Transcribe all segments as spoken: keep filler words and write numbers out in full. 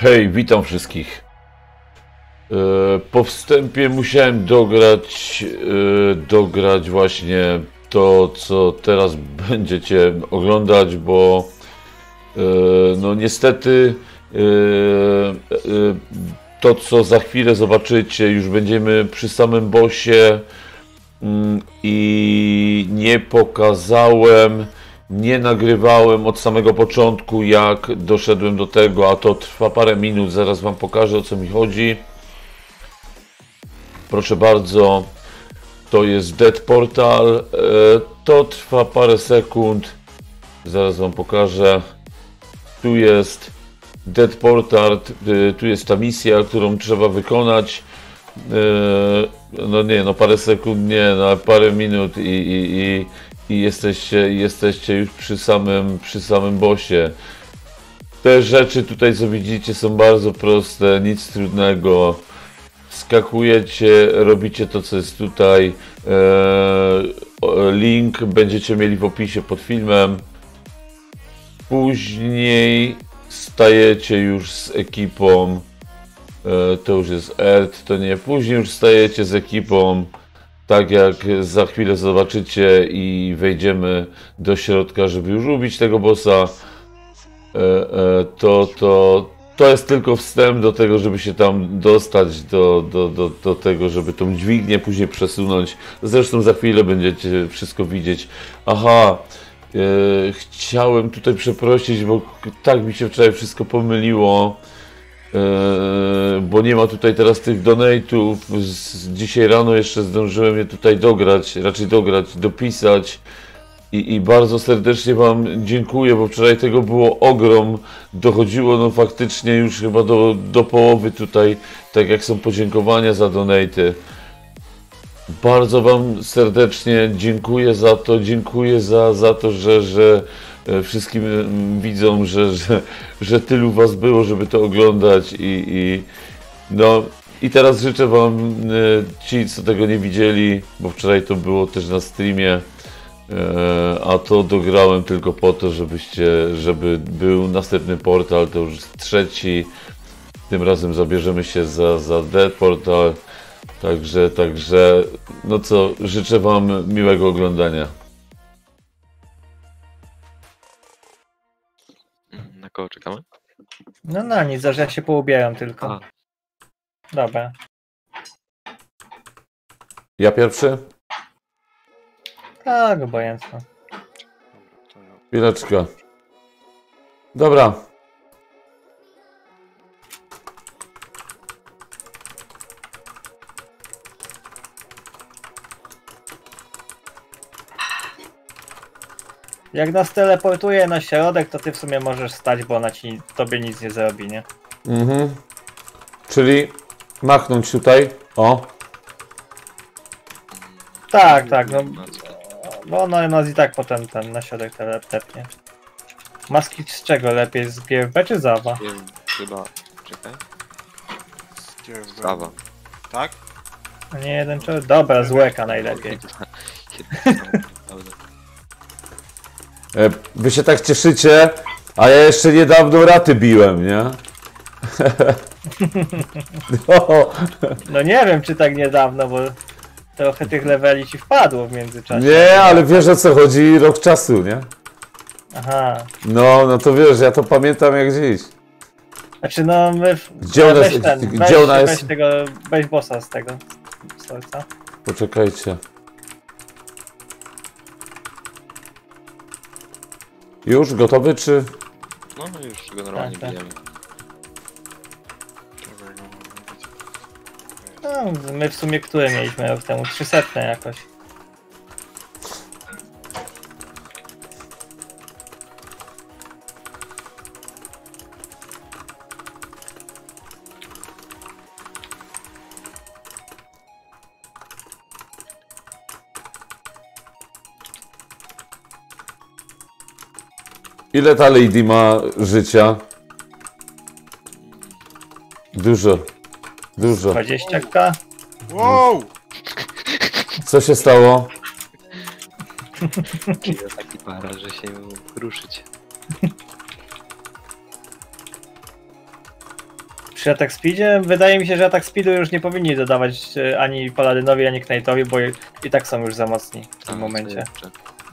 Hej, witam wszystkich. Po wstępie musiałem dograć, dograć właśnie to, co teraz będziecie oglądać, bo no niestety to, co za chwilę zobaczycie, już będziemy przy samym bossie i nie pokazałem, nie nagrywałem od samego początku, jak doszedłem do tego, a to trwa parę minut, zaraz wam pokażę, o co mi chodzi. Proszę bardzo, to jest Dead Portal, to trwa parę sekund, zaraz wam pokażę. Tu jest Dead Portal, tu jest ta misja, którą trzeba wykonać. No nie, no parę sekund nie, no parę minut i, i, i, i jesteście, jesteście już przy samym, przy samym bossie. Te rzeczy tutaj, co widzicie, są bardzo proste, nic trudnego. Skakujecie, robicie to, co jest tutaj. Link będziecie mieli w opisie pod filmem. Później stajecie już z ekipą. To już jest Earth, to nie. Później już stajecie z ekipą, tak jak za chwilę zobaczycie, i wejdziemy do środka, żeby już ubić tego bossa. To, to, to jest tylko wstęp do tego, żeby się tam dostać do, do, do, do tego, żeby tą dźwignię później przesunąć. Zresztą za chwilę będziecie wszystko widzieć. Aha, e, chciałem tutaj przeprosić, bo tak mi się wczoraj wszystko pomyliło. Bo nie ma tutaj teraz tych donate'ów. Dzisiaj rano jeszcze zdążyłem je tutaj dograć, raczej dograć, dopisać. I, I bardzo serdecznie wam dziękuję, bo wczoraj tego było ogrom. Dochodziło no faktycznie już chyba do, do połowy tutaj, tak jak są podziękowania za donate'y. Bardzo wam serdecznie dziękuję za to, dziękuję za, za to, że, że wszystkim widzom, że, że, że tylu was było, żeby to oglądać, i, i no i teraz życzę wam, ci, co tego nie widzieli, bo wczoraj to było też na streamie, a to dograłem tylko po to, żebyście, żeby był następny portal, to już trzeci, tym razem zabierzemy się za, za Dead Portal, także, także, no co, życzę wam miłego oglądania. Na kogo czekamy? No na nic, że ja się poubieram tylko. A. Dobra. Ja pierwszy? Tak, obojętno. Chwileczkę. Dobra. Jak nas teleportuje na środek, to ty w sumie możesz stać, bo ona ci, tobie nic nie zrobi, nie? Mhm. Czyli machnąć tutaj. O. Tak, tak, no. Bo ona nas i tak potem ten na środek telepnie. Maski z czego lepiej? Z G F B czy Zawa? Chyba, czekaj. Zawa. Tak? Nie jeden czy... Dobra, z łeka najlepiej. E, wy się tak cieszycie, a ja jeszcze niedawno raty biłem, nie? No. No nie wiem, czy tak niedawno, bo trochę tych leveli ci wpadło w międzyczasie. Nie, ale wiesz, o co chodzi, rok czasu, nie? Aha. No, no to wiesz, ja to pamiętam jak dziś. Znaczy no my... Gdzie ona weź jest? ten, Gdzie weź, ona weź jest? tego, weź bossa z tego stolca. Poczekajcie. Już gotowy, czy? No już go normalnie Tak, tak. bijemy. No, my w sumie które mieliśmy rok temu? trzysta jakoś. Ile ta lady ma życia? Dużo. Dużo. dwadzieścia k? Wow! Co się stało? Czyli taki para, że się ruszyć. Przy attack speedzie wydaje mi się, że attack speedu już nie powinni dodawać e, ani Paladynowi, ani Knight'owi, bo i, i tak są już za mocni w tym A, momencie. co jeszcze?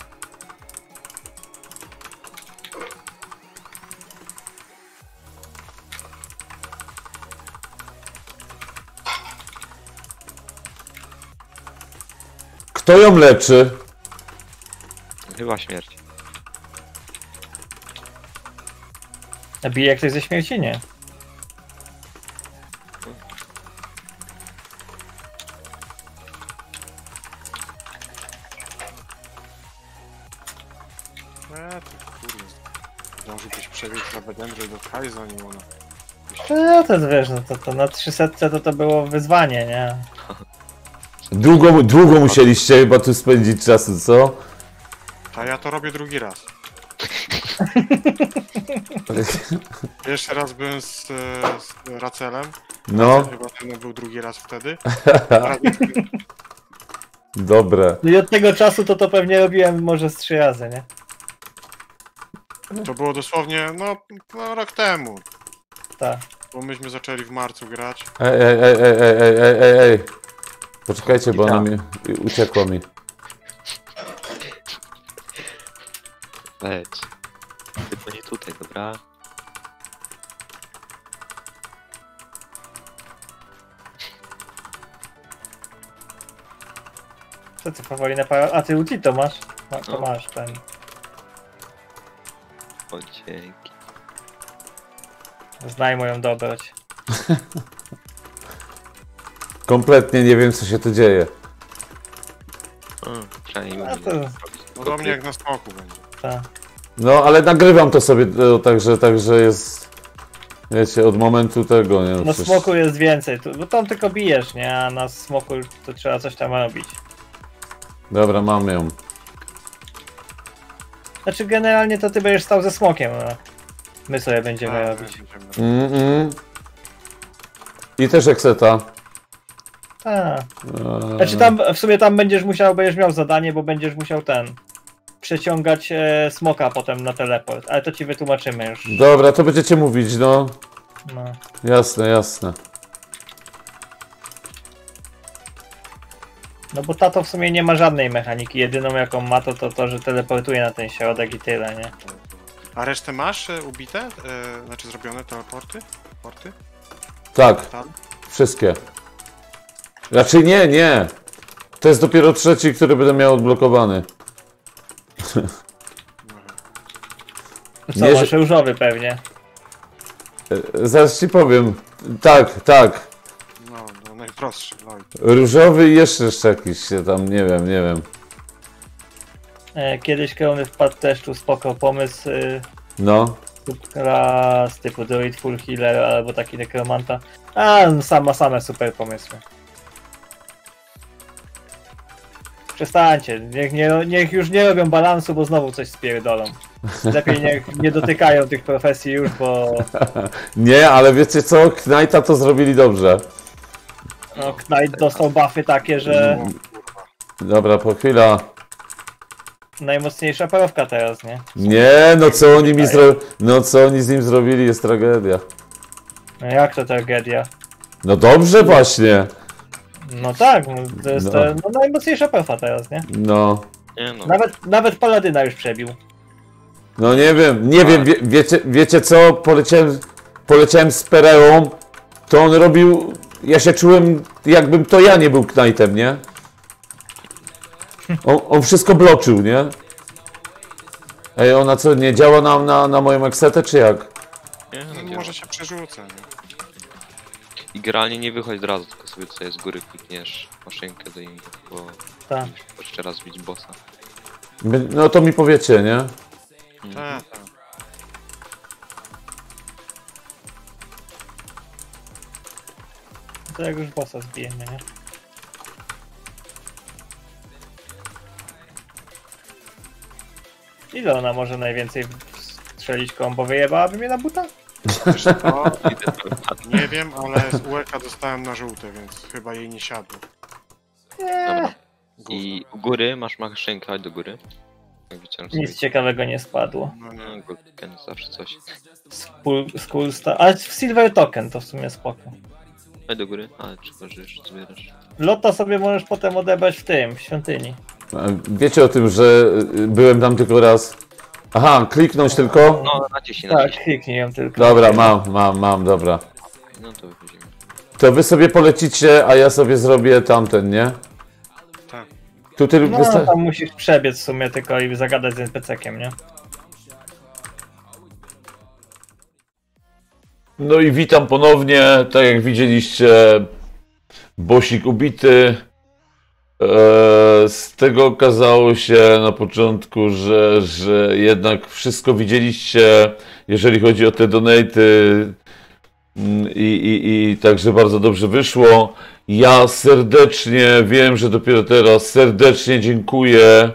Kto ją leczy? Chyba śmierć. A bije ktoś ze śmierci? Nie. Eee, ty kurde. Zdążyłbyś przebiec za Bedendry do Kai, zanim ona... No to wiesz, no to, to na trzysta to to było wyzwanie, nie? Długo, długo musieliście chyba tu spędzić czasu, co? A ja to robię drugi raz. Pierwszy raz byłem z, e, z Racelem. No, Chyba ten był drugi raz wtedy. dobre. No i od tego czasu to to pewnie robiłem może z trzy razy, nie? To było dosłownie, no, no rok temu. Tak. Bo myśmy zaczęli w marcu grać. Ej, ej, ej, ej, ej, ej, ej, ej, ej. Poczekajcie, bo ona mi... uciekła mi. Leć. Tylko nie tutaj, dobra? Co ty powoli na para... A ty ulti to masz? No, to No. masz ten. O, dzięki. Znaj moją dobroć. Kompletnie nie wiem, co się tu dzieje. O, trzeba nie A mówić. to... Podobnie jak na smoku będzie. Ta. No, ale nagrywam to sobie, e, także, także jest... Wiecie, od momentu tego, nie? Na Przecież- smoku jest więcej, tu, bo tam tylko bijesz, nie? A na smoku to trzeba coś tam robić. Dobra, mam ją. Znaczy generalnie to ty będziesz stał ze smokiem, a my sobie będziemy A, robić. będziemy Mm -mm. I też Exeta. A. Eee, Znaczy tam, w sumie tam będziesz musiał, będziesz miał zadanie, bo będziesz musiał ten... przeciągać e, smoka potem na teleport, ale to ci wytłumaczymy już. Dobra, to będziecie mówić, no. No. Jasne, jasne. No bo tato w sumie nie ma żadnej mechaniki, jedyną jaką ma to to, to że teleportuje na ten środek i tyle, nie? A resztę masz e, ubite? E, znaczy zrobione teleporty? Porty? Tak, Tam? wszystkie. Raczej nie, nie. To jest dopiero trzeci, który będę miał odblokowany. Co, Nie, masz że- różowy pewnie. E, Zaraz ci powiem. Tak, tak. No, no najprostszy, Lloyd. Różowy i jeszcze jeszcze jakiś się tam, nie wiem, nie wiem. E, Kiedyś Krony wpadł też tu spoko pomysł y, No. raz typu Druid Full Healer albo taki nekromanta. A, sama, same super pomysły. Przestańcie, niech, nie, niech już nie robią balansu, bo znowu coś spierdolą. Lepiej niech nie dotykają tych profesji już, bo Nie, ale wiecie co? Knighta to zrobili dobrze. no, Knight dostał buffy takie, że Dobra, po chwila. najmocniejsza parowka teraz, nie? Nie, no co oni mi zro... No co oni z nim zrobili, jest tragedia. No jak to tragedia? No dobrze właśnie. No tak, no, to jest No. e, no, najmocniejsza parfa teraz, nie? No. Nie no. Nawet, nawet Paladyna już przebił. No nie wiem, nie wiem, wie, wiecie, wiecie co? Poleciałem, poleciałem z Pereą, to on robił... Ja się czułem, jakbym to ja nie był Knightem, nie? On, on wszystko bloczył, nie? Ej, ona co, nie działa nam na, na moją eksetę, czy jak? Nie, no, No, działa. może się przerzucę, nie? I generalnie nie wychodź od razu, tylko sobie tutaj z góry klikniesz maszynkę do innych, bo Tak. musisz jeszcze raz bić bossa. My- No to mi powiecie, nie? Tak, tak. To jak już bossa zbijemy, nie? Ile ona może najwięcej strzelić kombo? Wyjebałaby mnie na buta? Wiesz co? Nie wiem, ale z U E K dostałem na żółte, więc chyba jej nie siadło. Nie. Dobra. Gówno. I u góry masz maszynkę, chodź do góry. Jak wyciągnę sobie... Nic ciekawego nie spadło. No nie. No, Golden zawsze coś. Skull Star. Ale w Silver Token to w sumie spoko. Daj do góry, ale trzeba, że jeszcze zbierasz. Lota sobie możesz potem odebrać w tym, w świątyni. Wiecie o tym, że byłem tam tylko raz. Aha, kliknąć tylko? No, naciśnij, Tak, naciśnij. kliknij ją tylko. Dobra, mam, mam, mam, dobra. No to wychodzimy. To wy sobie polecicie, a ja sobie zrobię tamten, nie? Tak. Tu tylko... No tam musisz przebiec w sumie tylko i zagadać z en pe ce kiem, nie? No i witam ponownie, tak jak widzieliście, bossik ubity. Eee, z tego okazało się na początku, że, że jednak wszystko widzieliście, jeżeli chodzi o te donaty i, i, i także bardzo dobrze wyszło. Ja serdecznie, wiem, że dopiero teraz, serdecznie dziękuję.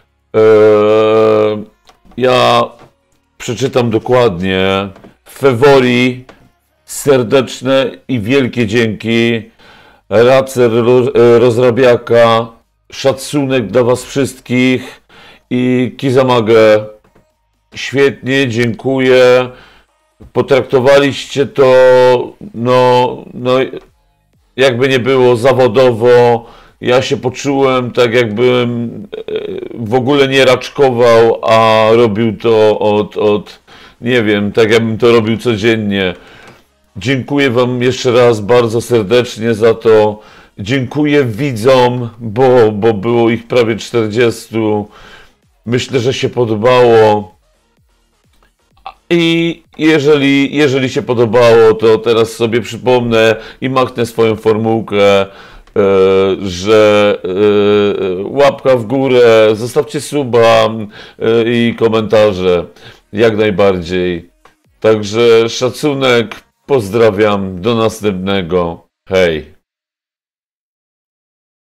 Eee, ja przeczytam dokładnie. Fewori, serdeczne i wielkie dzięki. Racer Rozrabiaka, szacunek dla was wszystkich i Kizamagę. Świetnie, dziękuję. Potraktowaliście to, no, no, jakby nie było, zawodowo. Ja się poczułem tak, jakbym w ogóle nie raczkował, a robił to od, od nie wiem, tak jakbym to robił codziennie. Dziękuję wam jeszcze raz bardzo serdecznie za to. Dziękuję widzom, bo, bo było ich prawie czterdziestu. Myślę, że się podobało. I jeżeli, jeżeli się podobało, to teraz sobie przypomnę i machnę swoją formułkę, że łapka w górę, zostawcie suba i komentarze. Jak najbardziej. Także szacunek, pozdrawiam, do następnego. Hej.